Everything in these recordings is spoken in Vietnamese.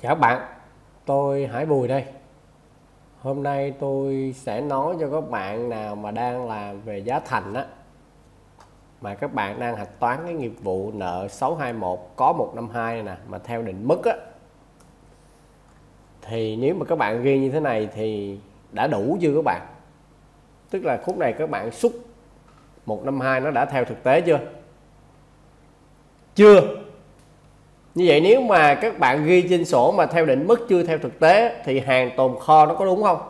Chào các bạn, tôi Hải Bùi đây. Hôm nay tôi sẽ nói cho các bạn nào mà đang làm về giá thành á, mà các bạn đang hạch toán cái nghiệp vụ nợ 621 có 152 này nè, mà theo định mức á, thì nếu mà các bạn ghi như thế này thì đã đủ chưa các bạn? Tức là khúc này các bạn xúc 152 nó đã theo thực tế chưa? Chưa. Như vậy nếu mà các bạn ghi trên sổ mà theo định mức chưa theo thực tế thì hàng tồn kho nó có đúng không?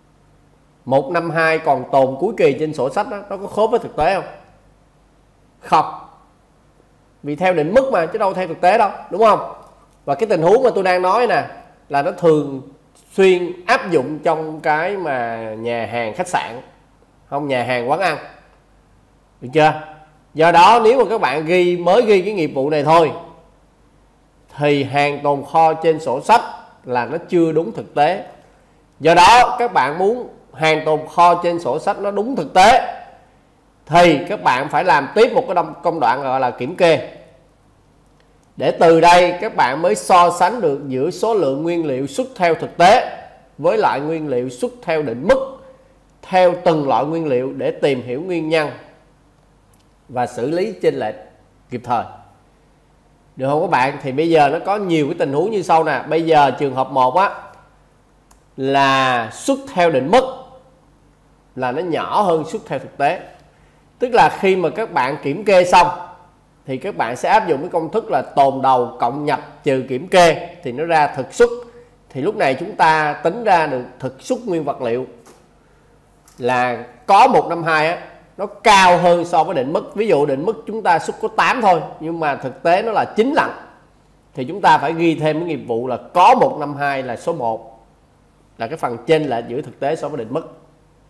152 còn tồn cuối kỳ trên sổ sách đó, nó có khớp với thực tế không? Không. Vì theo định mức mà chứ đâu theo thực tế đâu, đúng không? Và cái tình huống mà tôi đang nói nè là nó thường xuyên áp dụng trong cái mà nhà hàng khách sạn, không nhà hàng quán ăn. Được chưa? Do đó nếu mà các bạn mới ghi cái nghiệp vụ này thôi thì hàng tồn kho trên sổ sách là nó chưa đúng thực tế. Do đó các bạn muốn hàng tồn kho trên sổ sách nó đúng thực tế thì các bạn phải làm tiếp một cái công đoạn gọi là kiểm kê. Để từ đây các bạn mới so sánh được giữa số lượng nguyên liệu xuất theo thực tế với lại nguyên liệu xuất theo định mức theo từng loại nguyên liệu để tìm hiểu nguyên nhân và xử lý chênh lệch kịp thời. Được không các bạn? Thì bây giờ nó có nhiều cái tình huống như sau nè. Bây giờ trường hợp 1 á là xuất theo định mức là nó nhỏ hơn xuất theo thực tế. Tức là khi mà các bạn kiểm kê xong thì các bạn sẽ áp dụng cái công thức là tồn đầu cộng nhập trừ kiểm kê thì nó ra thực xuất. Thì lúc này chúng ta tính ra được thực xuất nguyên vật liệu là có 152 á, nó cao hơn so với định mức. Ví dụ định mức chúng ta xuất có 8 thôi nhưng mà thực tế nó là 9 lận, thì chúng ta phải ghi thêm cái nghiệp vụ là có 152 là số 1, là cái phần chênh lệch giữa thực tế so với định mức.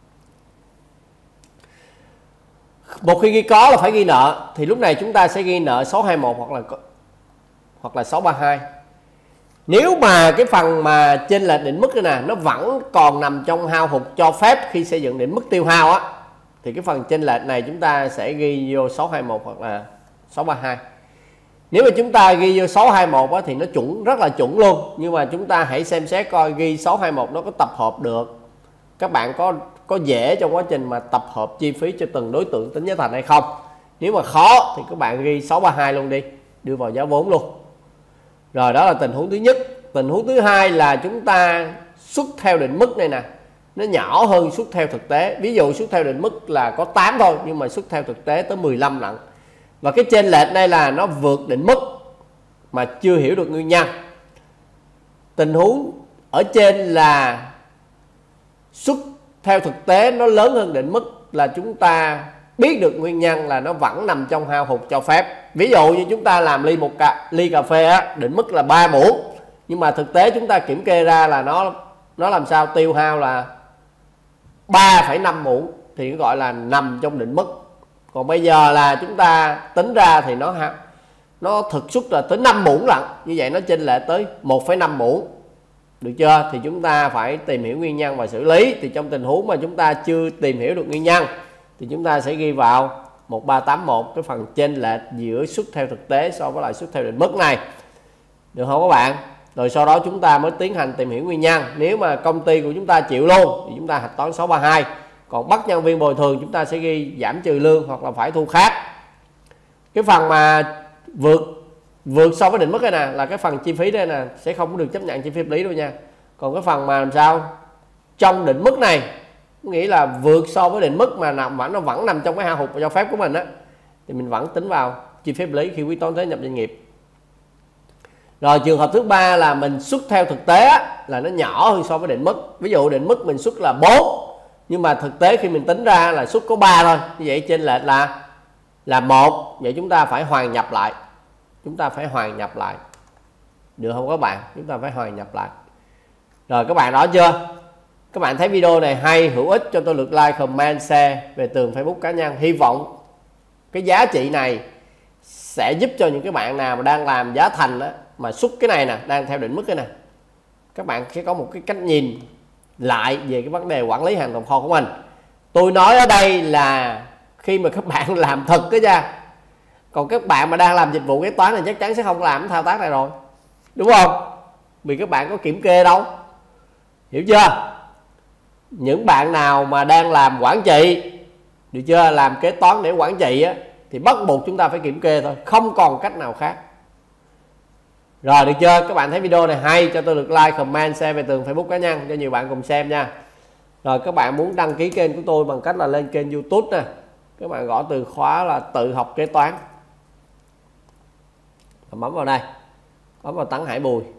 Một khi ghi có là phải ghi nợ, thì lúc này chúng ta sẽ ghi nợ 621 hoặc là 632. Nếu mà cái phần mà chênh lệch định mức này nè nó vẫn còn nằm trong hao hụt cho phép khi xây dựng định mức tiêu hao á, thì cái phần chênh lệch này chúng ta sẽ ghi vô 621 hoặc là 632. Nếu mà chúng ta ghi vô 621 á, thì nó chuẩn, rất là chuẩn luôn. Nhưng mà chúng ta hãy xem xét coi ghi 621 nó có tập hợp được, các bạn có dễ trong quá trình mà tập hợp chi phí cho từng đối tượng tính giá thành hay không. Nếu mà khó thì các bạn ghi 632 luôn đi, đưa vào giá vốn luôn. Rồi, đó là tình huống thứ nhất. Tình huống thứ hai là chúng ta xuất theo định mức này nè, nó nhỏ hơn xuất theo thực tế. Ví dụ xuất theo định mức là có 8 thôi nhưng mà xuất theo thực tế tới 15 lận. Và cái chênh lệch này là nó vượt định mức mà chưa hiểu được nguyên nhân. Tình huống ở trên là xuất theo thực tế nó lớn hơn định mức là chúng ta biết được nguyên nhân là nó vẫn nằm trong hao hụt cho phép. Ví dụ như chúng ta làm ly cà phê á, định mức là 3 muỗng nhưng mà thực tế chúng ta kiểm kê ra là nó làm sao tiêu hao là 3,5 muỗng thì gọi là nằm trong định mức. Còn bây giờ là chúng ta tính ra thì nó thực xuất là tới 5 muỗng lận, như vậy nó chênh lệch tới 1,5 muỗng. Được chưa? Thì chúng ta phải tìm hiểu nguyên nhân và xử lý. Thì trong tình huống mà chúng ta chưa tìm hiểu được nguyên nhân thì chúng ta sẽ ghi vào 1381 cái phần chênh lệch giữa xuất theo thực tế so với lại xuất theo định mức này. Được không các bạn? Rồi sau đó chúng ta mới tiến hành tìm hiểu nguyên nhân. Nếu mà công ty của chúng ta chịu luôn thì chúng ta hạch toán 632. Còn bắt nhân viên bồi thường chúng ta sẽ ghi giảm trừ lương hoặc là phải thu khác. Cái phần mà vượt so với định mức đây nè là cái phần chi phí đây nè, sẽ không được chấp nhận chi phí hợp lý đâu nha. Còn cái phần mà làm sao trong định mức này, nghĩa là vượt so với định mức mà nó vẫn nằm trong cái hao hụt cho phép của mình á, thì mình vẫn tính vào chi phí hợp lý khi quyết toán thuế nhập doanh nghiệp. Rồi trường hợp thứ ba là mình xuất theo thực tế á, là nó nhỏ hơn so với định mức. Ví dụ định mức mình xuất là 4 nhưng mà thực tế khi mình tính ra là xuất có 3 thôi, như vậy chênh lệch là 1. Vậy chúng ta phải hoàn nhập lại. Được không các bạn? Chúng ta phải hoàn nhập lại. Rồi các bạn rõ chưa? Các bạn thấy video này hay, hữu ích, cho tôi lượt like, comment, share về tường Facebook cá nhân. Hy vọng cái giá trị này sẽ giúp cho những cái bạn nào mà đang làm giá thành đó, mà xuất cái này nè, đang theo định mức cái này, các bạn sẽ có một cái cách nhìn lại về cái vấn đề quản lý hàng tồn kho của mình. Tôi nói ở đây là khi mà các bạn làm thật đó nha. Còn các bạn mà đang làm dịch vụ kế toán này chắc chắn sẽ không làm cái thao tác này rồi, đúng không? vì các bạn có kiểm kê đâu, hiểu chưa? Những bạn nào mà đang làm quản trị, được chưa, làm kế toán để quản trị á, thì bắt buộc chúng ta phải kiểm kê thôi, không còn cách nào khác. Rồi được chưa? Các bạn thấy video này hay cho tôi được like, comment, share về tường Facebook cá nhân cho nhiều bạn cùng xem nha. Rồi các bạn muốn đăng ký kênh của tôi bằng cách là lên kênh YouTube nè, các bạn gõ từ khóa là tự học kế toán, bấm vào đây, bấm vào Tấn Hải Bùi.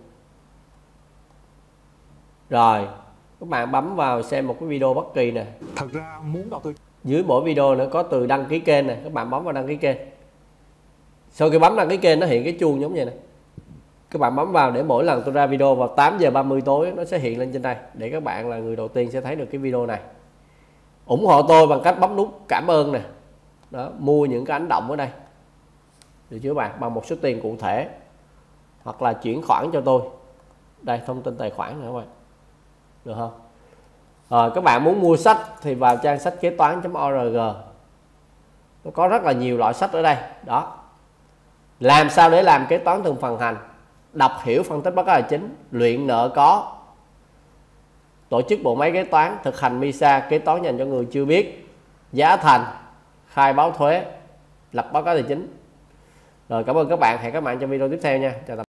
Rồi các bạn bấm vào xem một cái video bất kỳ nè. Thật ra muốn đầu tư, Dưới mỗi video nữa có từ đăng ký kênh này, các bạn bấm vào đăng ký kênh. Sau khi bấm đăng ký kênh nó hiện cái chuông giống vậy nè, các bạn bấm vào để mỗi lần tôi ra video vào 8 giờ 30 tối nó sẽ hiện lên trên đây, để các bạn là người đầu tiên sẽ thấy được cái video này. Ủng hộ tôi bằng cách bấm nút cảm ơn nè, đó, mua những cái ánh động ở đây, được chưa bạn, bằng một số tiền cụ thể, hoặc là chuyển khoản cho tôi đây, thông tin tài khoản nữa các bạn, được không? Các bạn muốn mua sách thì vào trang sách kế toán.org, nó có rất là nhiều loại sách ở đây. Đó, làm sao để làm kế toán từng phần hành, đọc hiểu phân tích báo cáo tài chính, luyện nợ có, tổ chức bộ máy kế toán, thực hành MISA, kế toán dành cho người chưa biết, giá thành, khai báo thuế, lập báo cáo tài chính. Rồi cảm ơn các bạn, hẹn các bạn trong video tiếp theo nha. Chào tạm biệt.